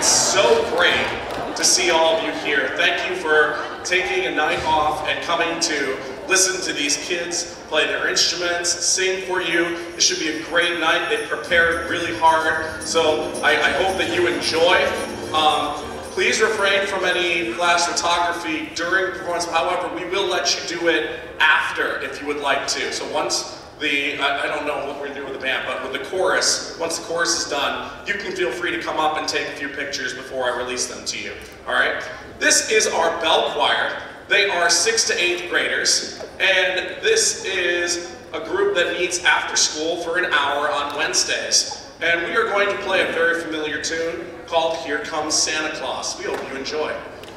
It's so great to see all of you here. Thank you for taking a night off and coming to listen to these kids play their instruments, sing for you. It should be a great night. They prepared really hard, so I hope that you enjoy. Please refrain from any flash photography during the performance. However, we will let you do it after if you would like to. So once I don't know what we're gonna do with the band, but with the chorus, once the chorus is done, you can feel free to come up and take a few pictures before I release them to you, all right? This is our bell choir. They are 6th to 8th graders, and this is a group that meets after school for an hour on Wednesdays. And we are going to play a very familiar tune called Here Comes Santa Claus. We hope you enjoy.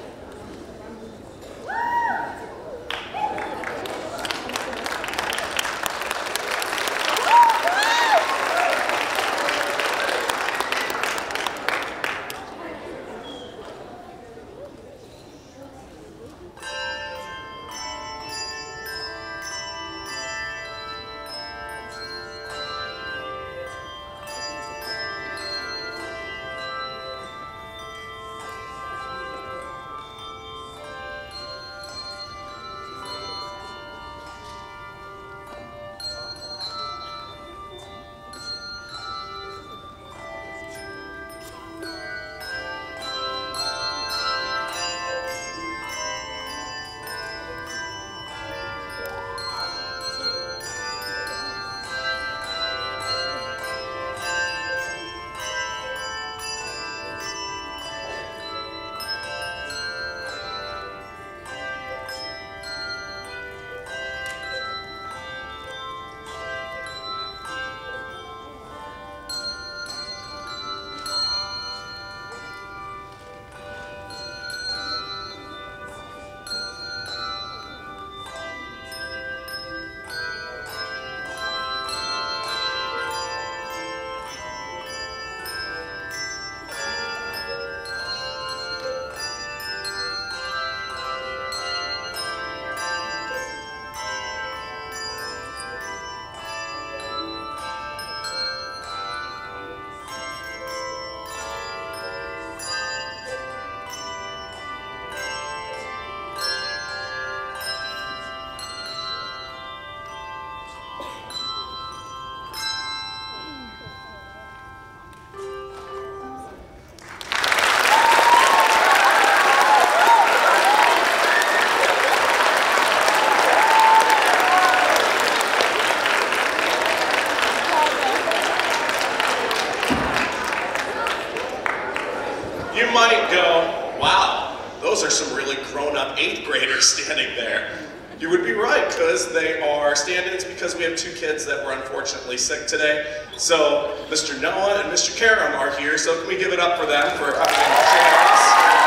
Standing there. You would be right, because they are stand-ins because we have 2 kids that were unfortunately sick today. So Mr. Noah and Mr. Karam are here, so can we give it up for them for coming and joining us?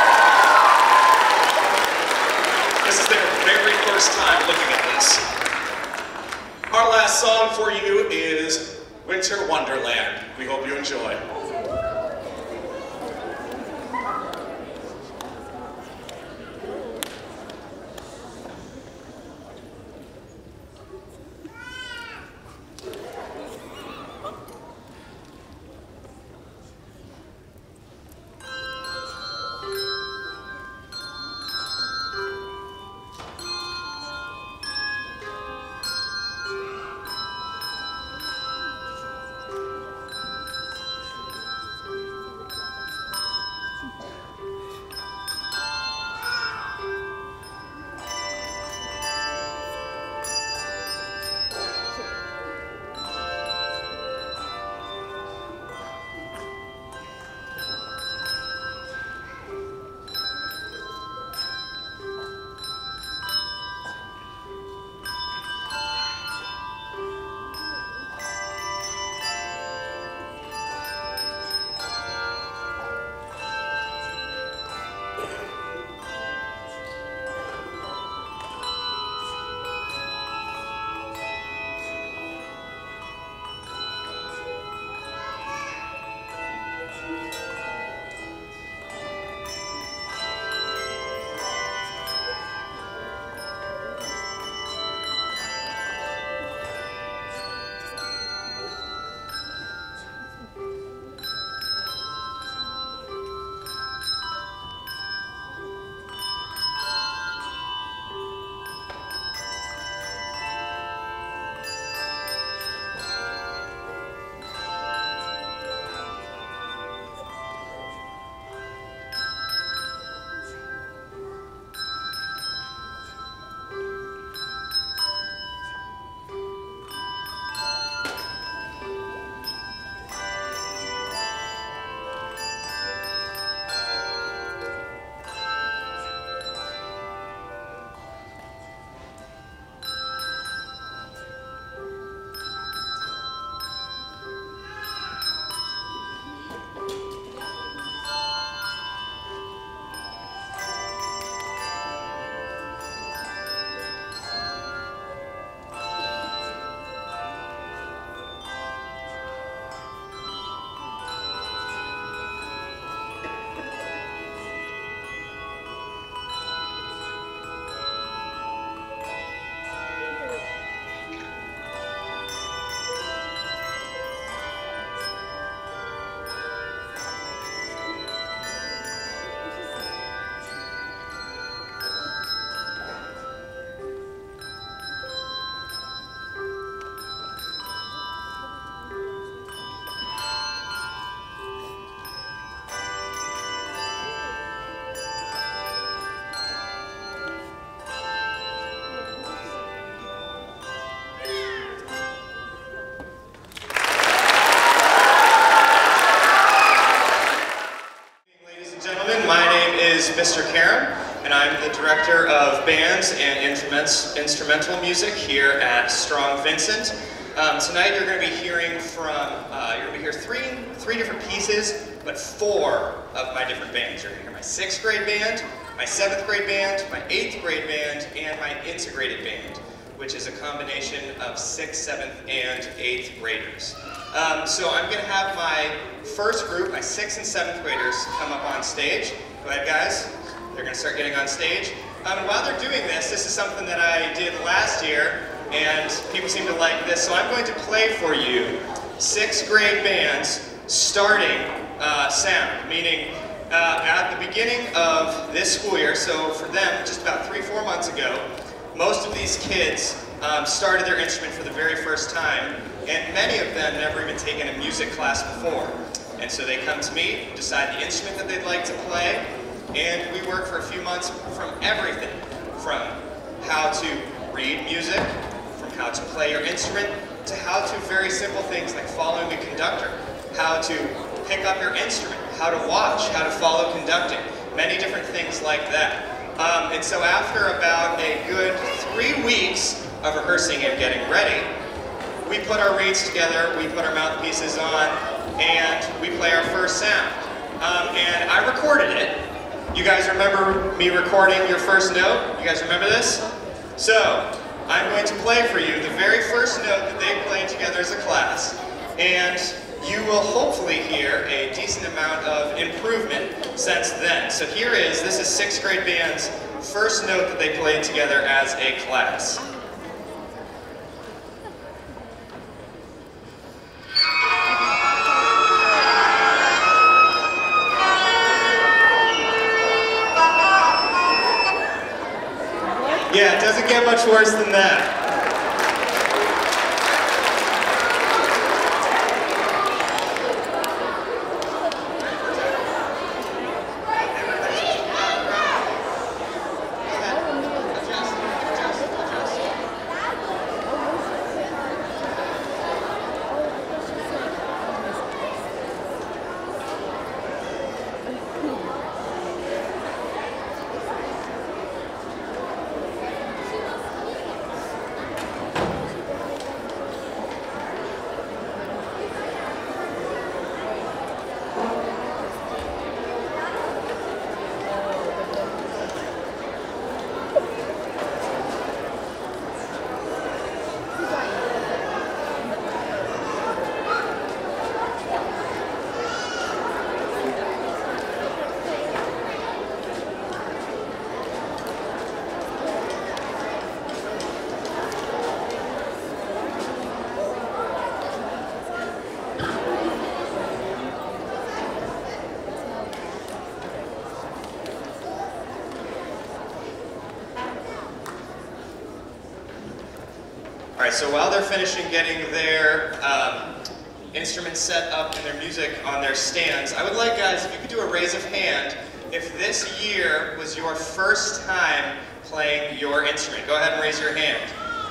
This is their very first time looking at this. Our last song for you is Winter Wonderland. We hope you enjoy. is Mr. Karam, and I'm the director of bands and instrumental music here at Strong Vincent. Tonight you're going to be hearing three different pieces, but 4 of my different bands. You're going to hear my 6th grade band, my 7th grade band, my 8th grade band, and my integrated band, which is a combination of 6th, 7th, and 8th graders. So I'm going to have my first group, my 6th and 7th graders, come up on stage. Go ahead, guys. They're going to start getting on stage. And while they're doing this, this is something that I did last year, and people seem to like this, so I'm going to play for you 6th grade bands starting sound, meaning at the beginning of this school year, so for them, just about 3-4 months ago, most of these kids started their instrument for the very first time, and many of them never even taken a music class before. And so they come to me, decide the instrument that they'd like to play, and we work for a few months from everything, from how to read music, from how to play your instrument, to how to very simple things like following a conductor, how to pick up your instrument, how to watch, how to follow conducting, many different things like that. And so after about a good 3 weeks of rehearsing and getting ready, we put our reeds together, we put our mouthpieces on, and we play our first sound. And I recorded it. You guys remember me recording your first note? You guys remember this? So, I'm going to play for you the very first note that they played together as a class, and you will hopefully hear a decent amount of improvement since then. So this is 6th grade band's first note that they played together as a class. Yeah, it doesn't get much worse than that. Alright, so while they're finishing getting their instruments set up and their music on their stands, I would like, guys, if you could do a raise of hand if this year was your first time playing your instrument. Go ahead and raise your hand.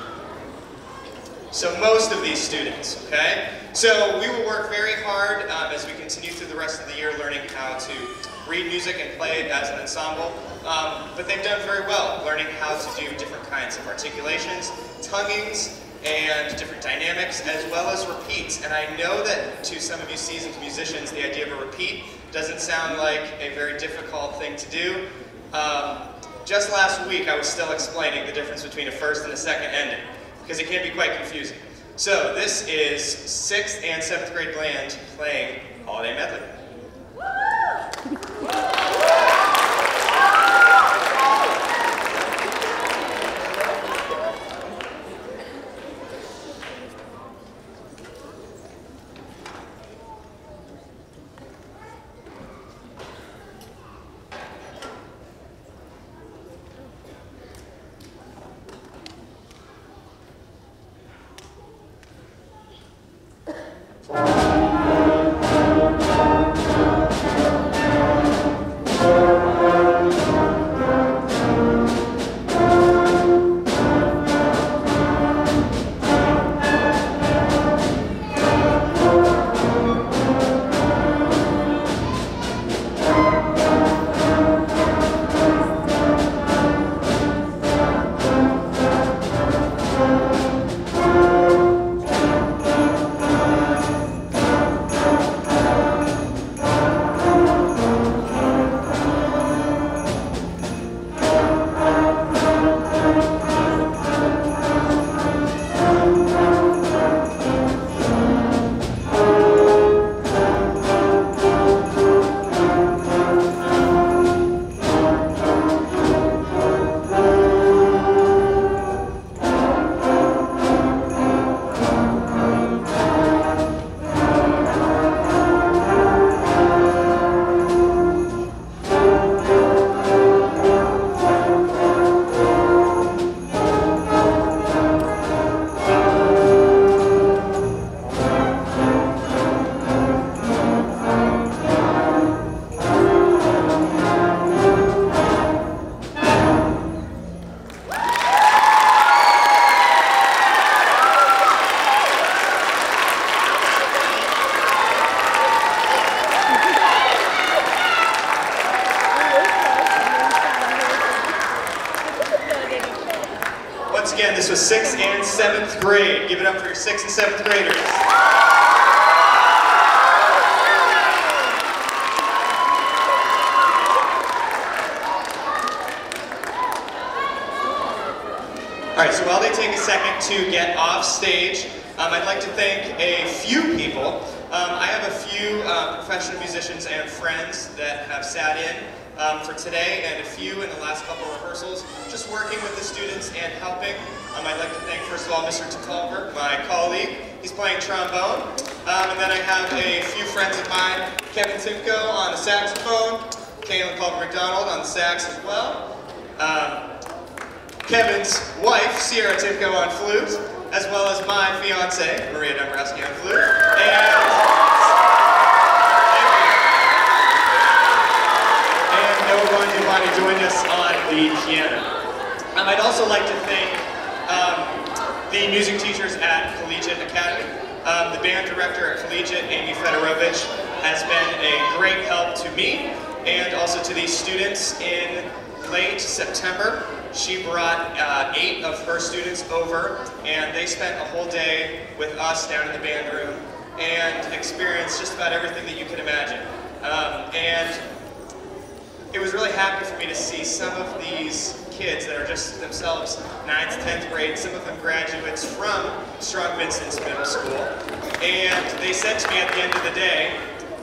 So most of these students, okay? So we will work very hard as we continue through the rest of the year learning how to read music and play it as an ensemble. But they've done very well learning how to do different kinds of articulations, tonguings, and different dynamics, as well as repeats. And I know that to some of you seasoned musicians, the idea of a repeat doesn't sound like a very difficult thing to do. Just last week, I was still explaining the difference between a first and a second ending, because it can be quite confusing. So this is 6th and 7th grade band playing Holiday Medley. So 6th and 7th grade. Give it up for your 6th and 7th graders. All right, so while they take a second to get off stage, I'd like to thank a few people. I have a few professional musicians and friends that have sat in for today, and a few in the last couple of rehearsals, just working with the students and helping. I'd like to thank, first of all, Mr. Tukalver, my colleague. He's playing trombone. And then I have a few friends of mine, Kevin Timko on the saxophone, Kaylin Culver McDonald on the sax as well. Kevin's wife, Sierra Timko on flute, as well as my fiance, Maria Dombrowski on flute, and Noah Giovanni joined us on the piano. I'd also like to thank the music teachers at Collegiate Academy. The band director at Collegiate, Amy Fedorovich, has been a great help to me and also to these students. In late September, she brought 8 of her students over, and they spent a whole day with us down in the band room and experienced just about everything that you could imagine. And it was really happy for me to see some of these kids that are just themselves 9th, 10th grade, some of them graduates from Strong Vincent's Middle School. And they said to me at the end of the day,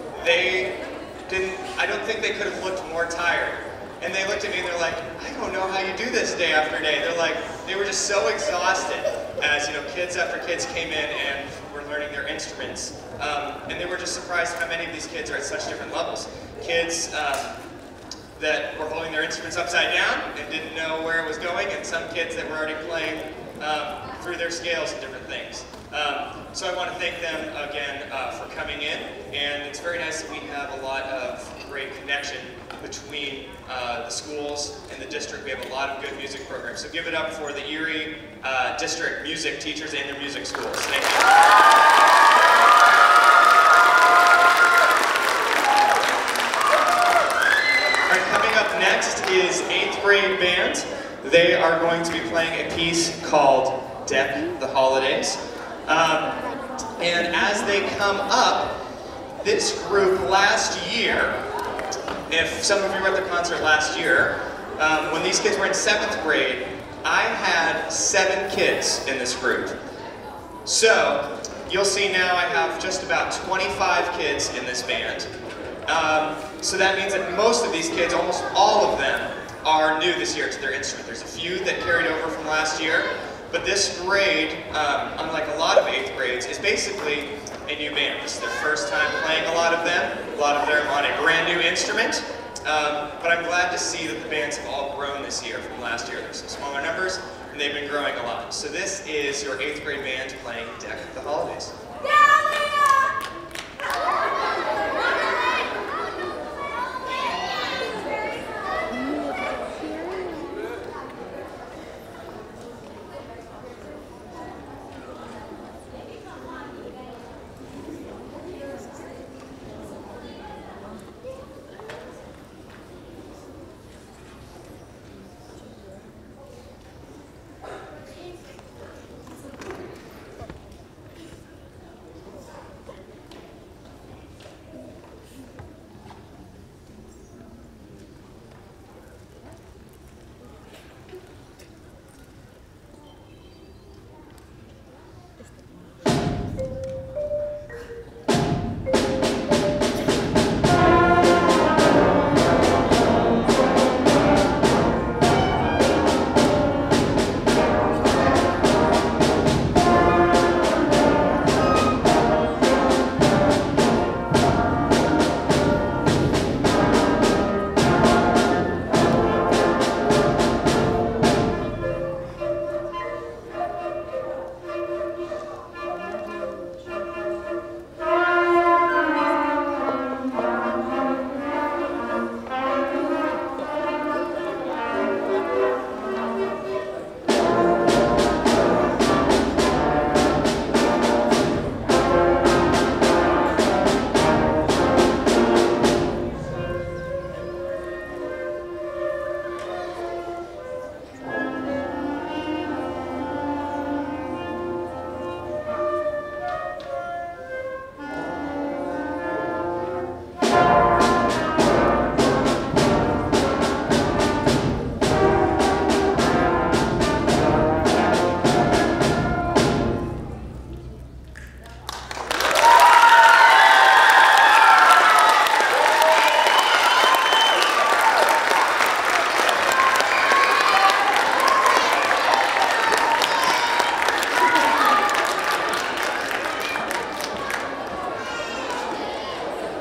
I don't think they could have looked more tired. And they looked at me and they're like, I don't know how you do this day after day. They're like, they were just so exhausted as, you know, kids after kids came in and were learning their instruments. And they were just surprised how many of these kids are at such different levels. Kids that were holding their instruments upside down and didn't know where it was going, and some kids that were already playing through their scales and different things. So I want to thank them again for coming in, and it's very nice that we have a lot of great connection between the schools and the district. We have a lot of good music programs. So give it up for the Erie District music teachers and their music schools. Thank you. Next is 8th grade band. They are going to be playing a piece called Deck the Holidays. And as they come up, this group last year, if some of you were at the concert last year, when these kids were in 7th grade, I had 7 kids in this group. So you'll see now I have just about 25 kids in this band. So that means that most of these kids, almost all of them, are new this year to their instrument. There's a few that carried over from last year, but this grade, unlike a lot of 8th grades, is basically a new band. This is their first time playing, a lot of them on a brand new instrument. But I'm glad to see that the bands have all grown this year from last year. There's some smaller numbers, and they've been growing a lot. So this is your 8th grade band playing Deck the Holidays.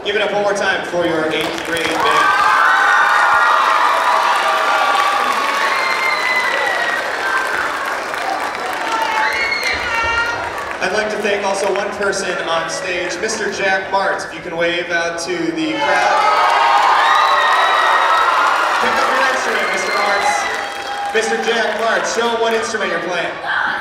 Give it up one more time for your 8th grade band. I'd like to thank also one person on stage, Mr. Jack Martz. If you can wave out to the crowd. Pick up your instrument, Mr. Martz. Mr. Jack Martz, show him what instrument you're playing.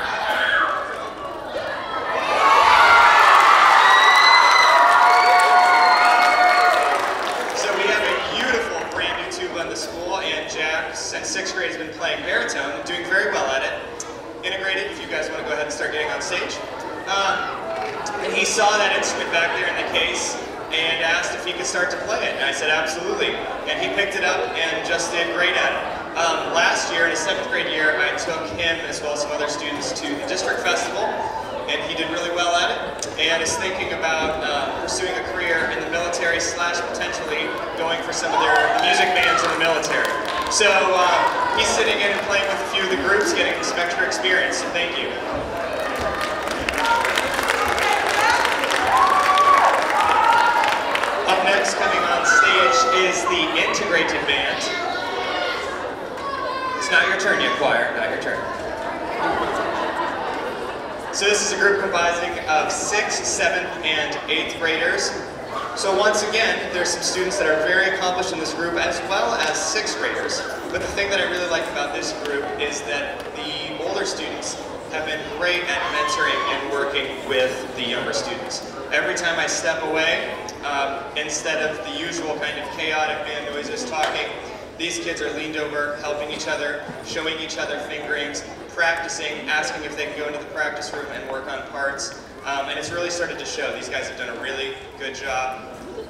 So we have a beautiful brand new tuba in the school, and Jack, since 6th grade, has been playing baritone and doing very well at it. Integrated, if you guys want to go ahead and start getting on stage. And he saw that instrument back there in the case and asked if he could start to play it. And I said, absolutely. And he picked it up and just did great at it. Last year, in his 7th grade year, I took him as well as some other students to the district festival, and he did really well at it, and is thinking about pursuing a career in the military / potentially going for some of the music bands in the military. So he's sitting in and playing with a few of the groups, getting some extra experience, so thank you. Up next, coming on stage, is the integrated band. It's not your turn yet, choir, not your turn. So this is a group comprising of 6th, 7th, and 8th graders. So once again, there's some students that are very accomplished in this group, as well as 6th graders. But the thing that I really like about this group is that the older students have been great at mentoring and working with the younger students. Every time I step away, instead of the usual kind of chaotic band noises talking, these kids are leaned over, helping each other, showing each other fingerings, practicing, asking if they can go into the practice room and work on parts. And it's really started to show. These guys have done a really good job.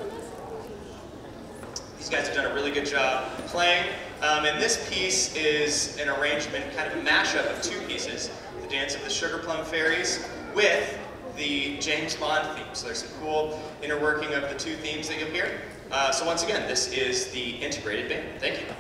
These guys have done a really good job playing. And this piece is an arrangement, kind of a mashup of 2 pieces. The Dance of the Sugar Plum Fairies with the James Bond theme. So there's some cool interworking of the 2 themes that you'll hear. So once again, this is the integrated band. Thank you.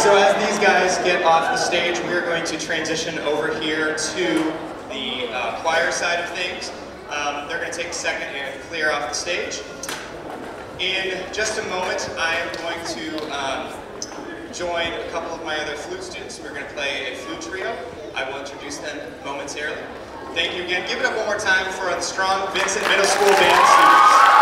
So as these guys get off the stage, we are going to transition over here to the choir side of things. They're going to take a second and clear off the stage. In just a moment, I am going to join a couple of my other flute students. We're going to play a flute trio. I will introduce them momentarily. Thank you again. Give it up one more time for the strong Vincent Middle School band students.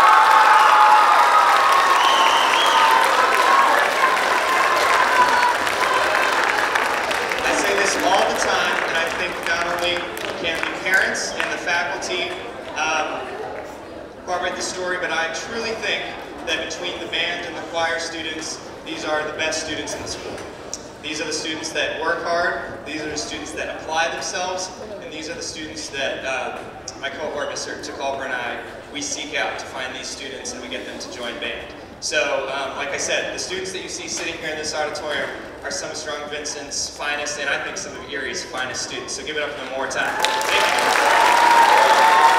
All the time, and I think not only can the parents and the faculty corroborate the story, but I truly think that between the band and the choir students, these are the best students in the school. These are the students that work hard, these are the students that apply themselves, and these are the students that my cohort, Mr. Takalber, and I, we seek out to find these students and we get them to join band. So, like I said, the students that you see sitting here in this auditorium are some of Strong Vincent's finest, and I think some of Erie's finest students. So give it up for them one more time. Thank you.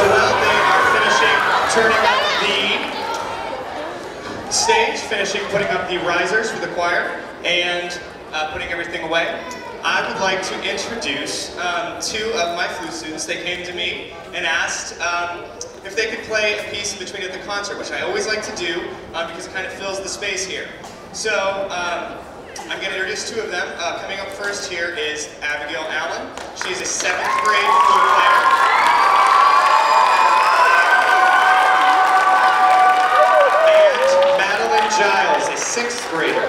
well. They are finishing turning up the stage, putting up the risers for the choir, and putting everything away. I would like to introduce two of my flute students. They came to me and asked if they could play a piece in between at the concert, which I always like to do because it kind of fills the space here. So I'm going to introduce two of them. Coming up first here is Abigail Allen. She's a 7th grade flute player. And Madeline Giles, a 6th grader.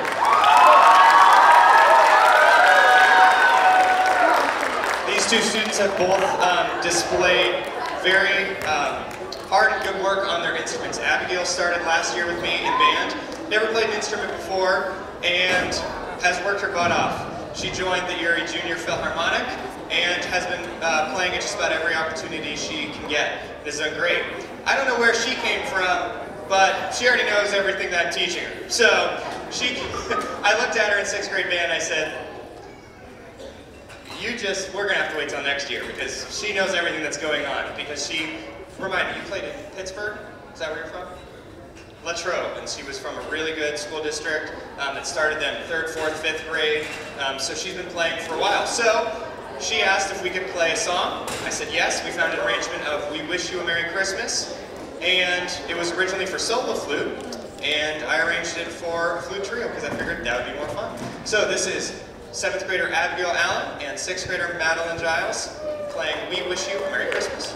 These two students have both displayed very hard and good work on their instruments. Abigail started last year with me in band, never played an instrument before, and has worked her butt off. She joined the Erie Junior Philharmonic and has been playing at just about every opportunity she can get. This is done great. I don't know where she came from, but she already knows everything that I'm teaching her. So I looked at her in 6th grade band and I said, we're gonna have to wait till next year because she knows everything that's going on. Because remind me, you played in Pittsburgh? Is that where you're from? Latrobe, and she was from a really good school district that started them 3rd, 4th, 5th grade. So she's been playing for a while. So she asked if we could play a song. I said yes. We found an arrangement of We Wish You a Merry Christmas, and it was originally for solo flute, and I arranged it for a flute trio because I figured that would be more fun. So this is 7th grader Abigail Allen and 6th grader Madeline Giles playing We Wish You a Merry Christmas.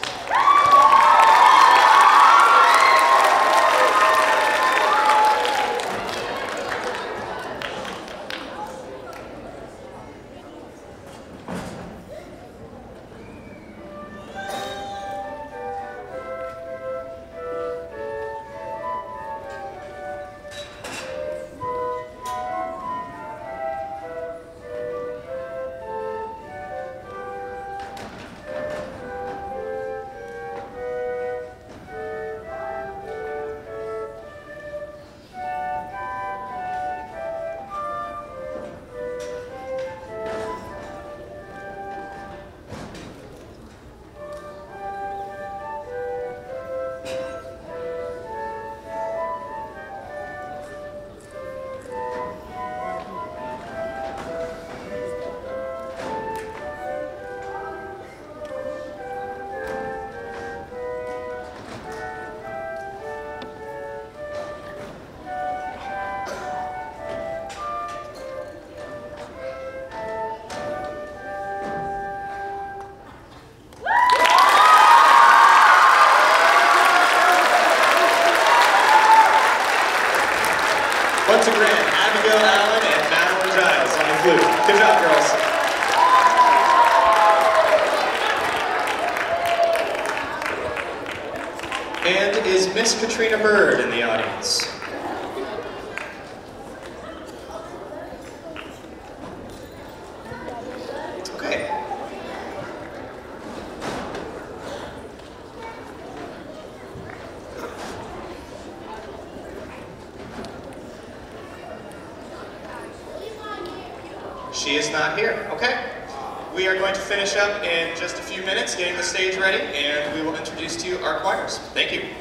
Once again, Abigail Allen and Madeline Giles on the flute. Good job, girls. And is Miss Katrina Bird in the audience? Okay. She is not here. Okay. We are going to finish up in just a few minutes, getting the stage ready, and we will introduce to you our choirs. Thank you.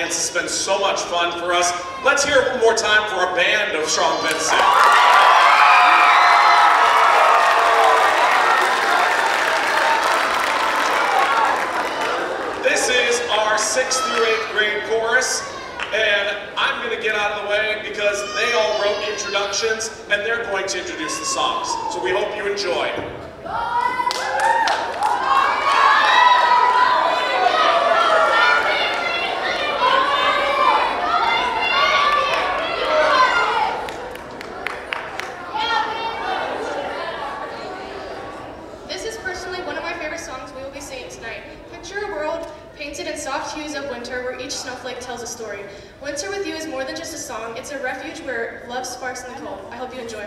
audience. It's been so much fun for us. Let's hear it one more time for our band of Strong Vincent. This is our 6th through 8th grade chorus, and I'm going to get out of the way because they all wrote introductions and they're going to introduce the songs. So we hope you enjoy. This is personally one of my favorite songs we will be singing tonight. Picture a world painted in soft hues of winter where each snowflake tells a story. Winter with You is more than just a song, it's a refuge where love sparks in the cold. I hope you enjoy.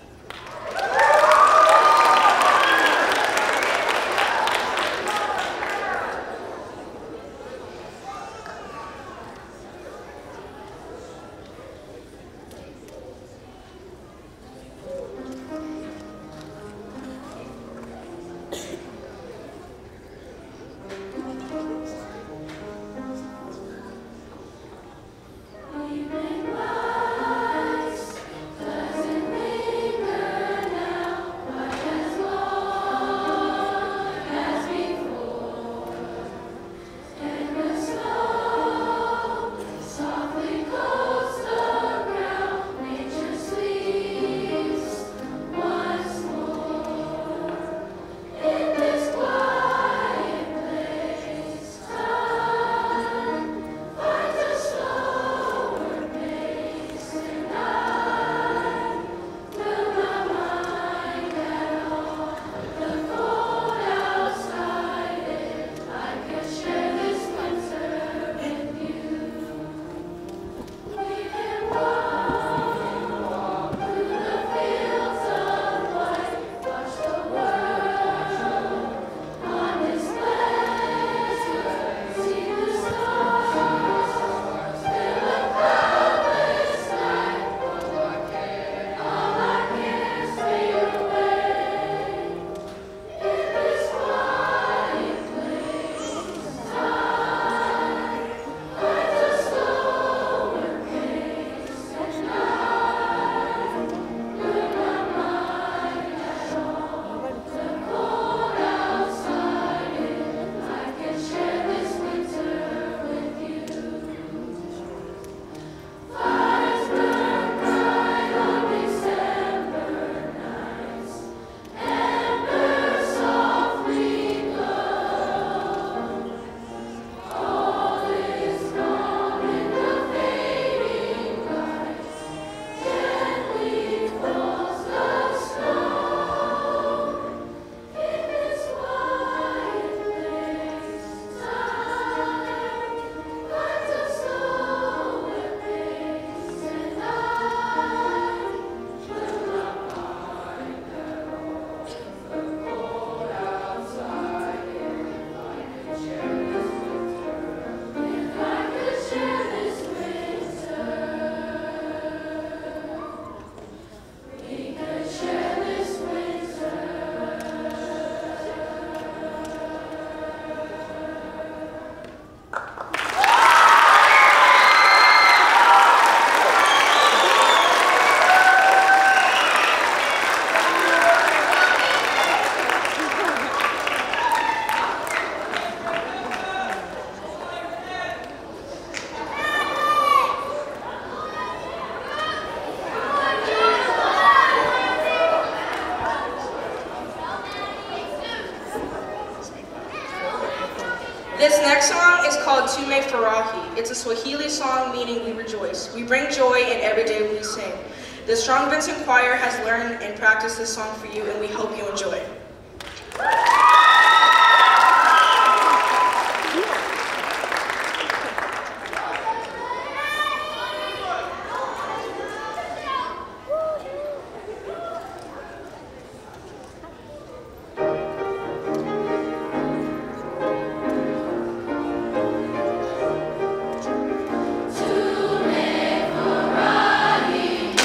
This next song is called Tume Farahi. It's a Swahili song meaning we rejoice. We bring joy in every day we sing. The Strong Vincent Choir has learned and practiced this song for you, and we hope you enjoy.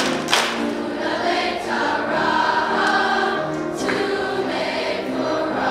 Tume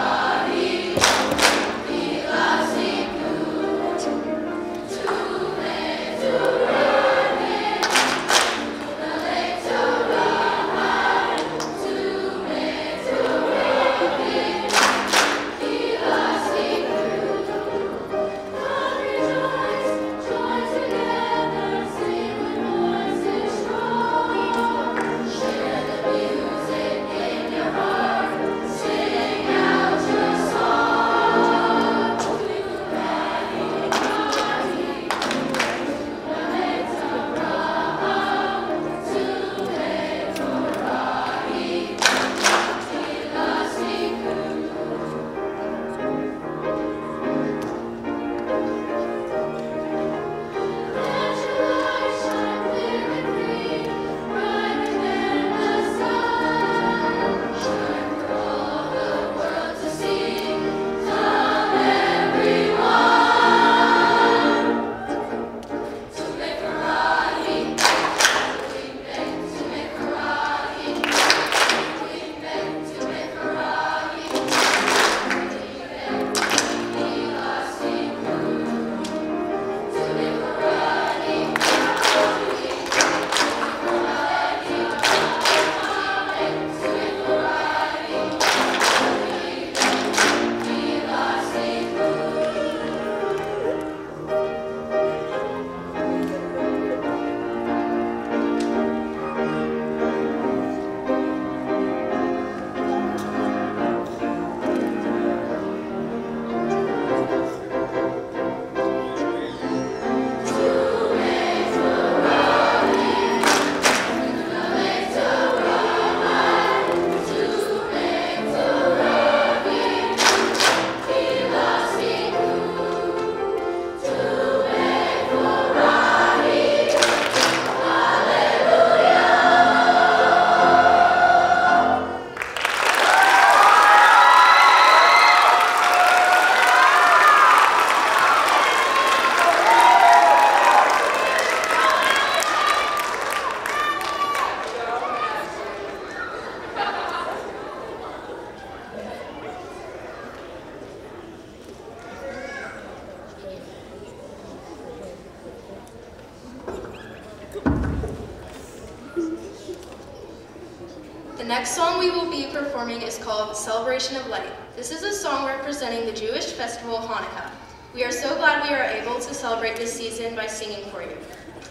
next song we will be performing is called Celebration of Light. This is a song representing the Jewish festival Hanukkah. We are so glad we are able to celebrate this season by singing for you.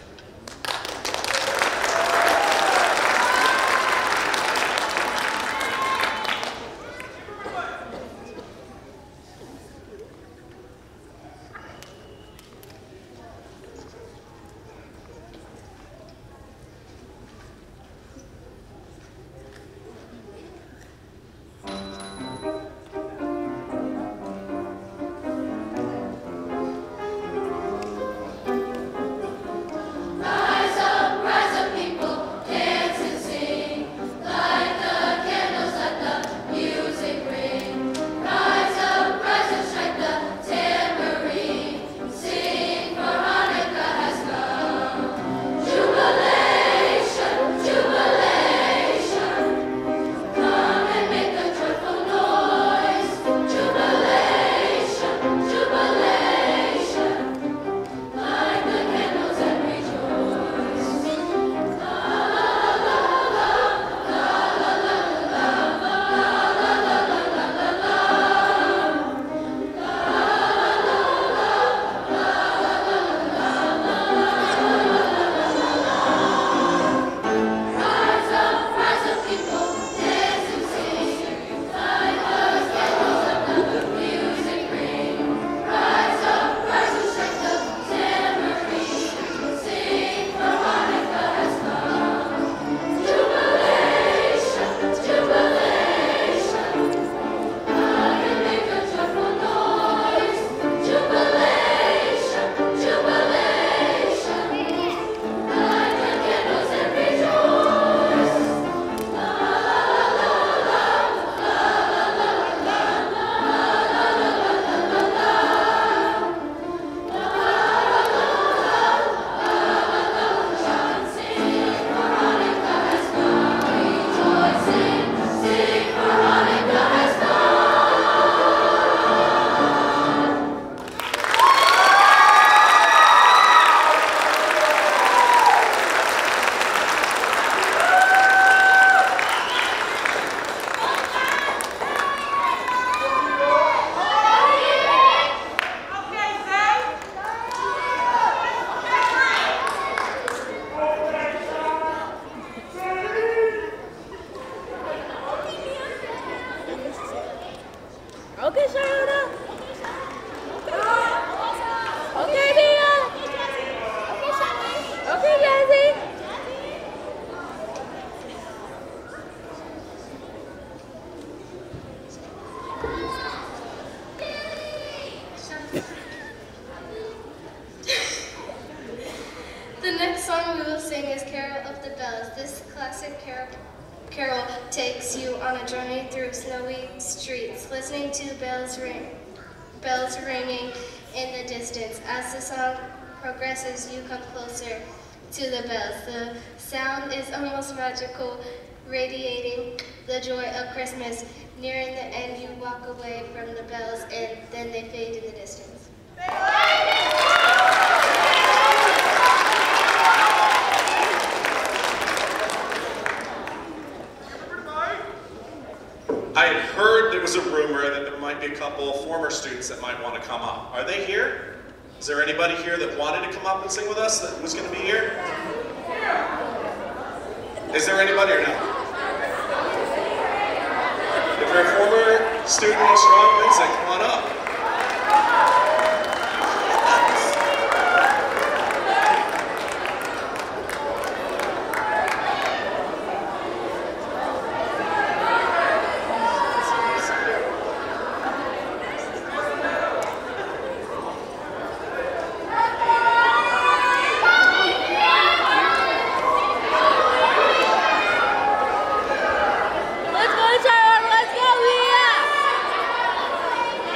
Okay, Charlotte. Okay, Mia. Okay, Jazzy. The next song we will sing is Carol of the Bells. This classic carol takes you on a journey through snowy streets, listening to bells ringing in the distance. As the song progresses, you come closer to the bells. The sound is almost magical, radiating the joy of Christmas. Nearing the end, you walk away from the bells, and then they fade in the distance. I had heard there was a rumor that there might be a couple former students that might want to come up. Are they here? Is there anybody here that wanted to come up and sing with us that was going to be here? Is there anybody or no? If you're a former student of Strong Vincent, come on up. Let's go, Charlotte. Let's go, Mia.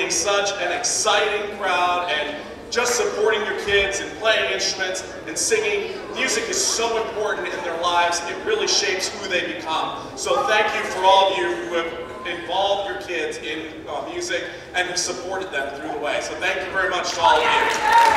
being such an exciting crowd and just supporting your kids and playing instruments and singing. Music is so important in their lives. It really shapes who they become. So thank you for all of you who have involved your kids in music and have supported them through the way. So thank you very much to all of you.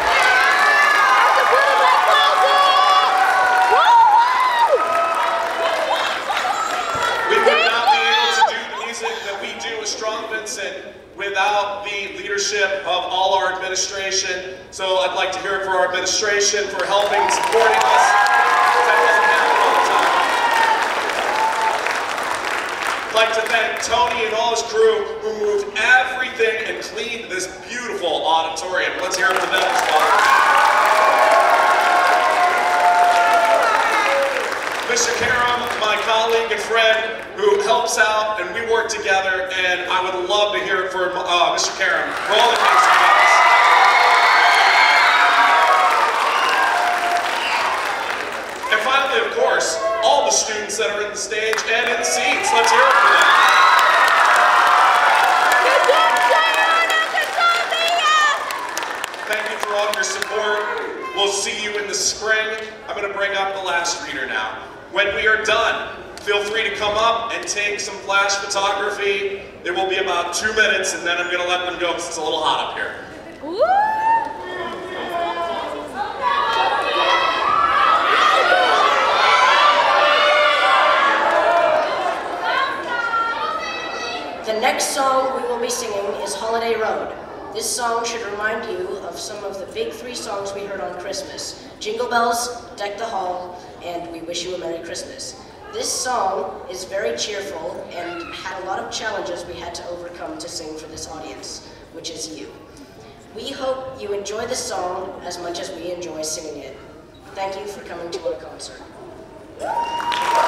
We would not be able to do the music that we do at Strong Vincent without the leadership of all our administration. So I'd like to hear it for our administration for helping and supporting us. That doesn't happen all the time. I'd like to thank Tony and all his crew who moved everything and cleaned this beautiful auditorium. Let's hear it for them as well. Mr. Karam, my colleague and friend who helps out, and we work together, and I would love to hear it for Mr. Karam for all the things he does. And finally, of course, all the students that are in the stage and in the seats. Let's hear it for them. Thank you for all your support. We'll see you in the spring. I'm going to bring up the last reader now. When we are done, feel free to come up and take some flash photography. It will be about 2 minutes, and then I'm going to let them go because it's a little hot up here. The next song we will be singing is Holiday Road. This song should remind you of some of the big 3 songs we heard on Christmas: Jingle Bells, Deck the Hall, and We Wish You a Merry Christmas. This song is very cheerful and had a lot of challenges we had to overcome to sing for this audience, which is you. We hope you enjoy this song as much as we enjoy singing it. Thank you for coming to our concert.